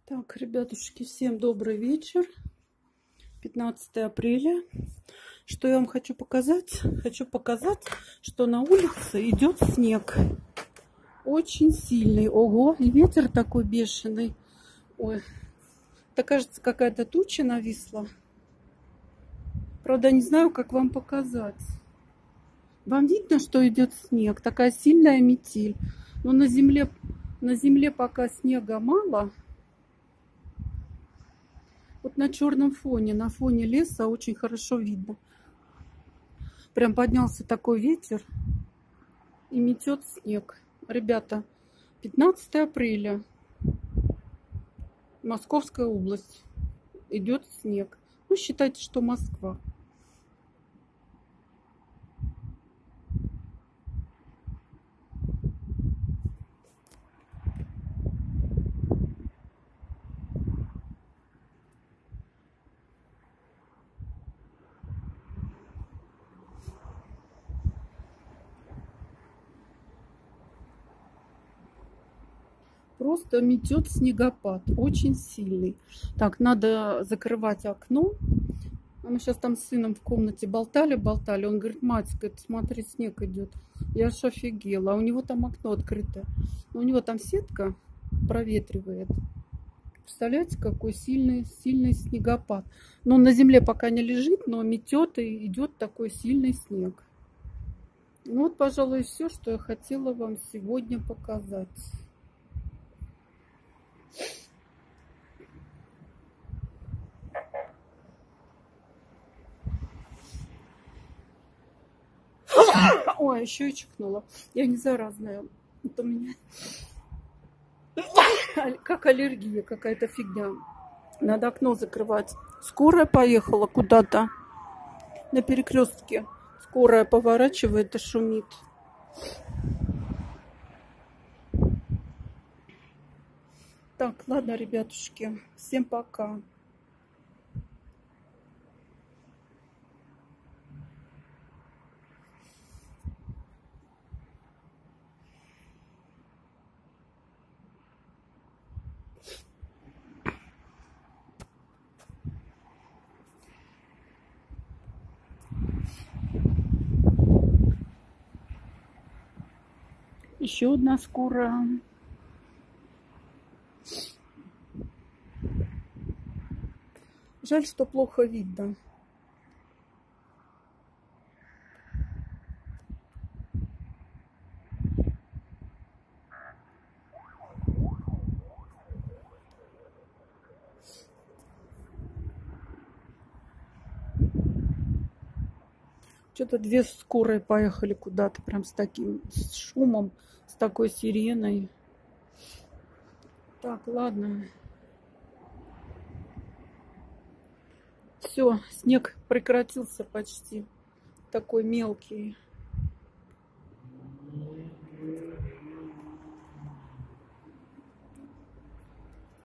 Так, ребятушки, всем добрый вечер. 15 апреля. Что я вам хочу показать? Хочу показать, что на улице идет снег. Очень сильный. Ого, и ветер такой бешеный. Ой, это, кажется, какая-то туча нависла. Правда, не знаю, как вам показать. Вам видно, что идет снег? Такая сильная метель. Но на земле пока снега мало. Вот на черном фоне, на фоне леса очень хорошо видно. Прям поднялся такой ветер и метет снег. Ребята, 15 апреля, Московская область, идет снег. Ну, считайте, что Москва. Просто метет снегопад, очень сильный. Так, надо закрывать окно. А мы сейчас там с сыном в комнате болтали. Он говорит: мать, говорит, смотри, снег идет. Я аж офигела. А у него там окно открыто. У него там сетка проветривает. Представляете, какой сильный снегопад. Но он на земле пока не лежит, но метет и идет такой сильный снег. Ну вот, пожалуй, все, что я хотела вам сегодня показать. Ой, еще и чихнула. Я не заразная. Это у меня как аллергия, какая-то фигня. Надо окно закрывать. Скорая поехала куда-то на перекрестке. Скорая поворачивает и шумит. Так, ладно, ребятушки. Всем пока. Еще одна скорая. Жаль, что плохо видно. Что-то две скорые поехали куда-то прям с таким шумом, с такой сиреной. Так, ладно. Все, снег прекратился почти. Такой мелкий.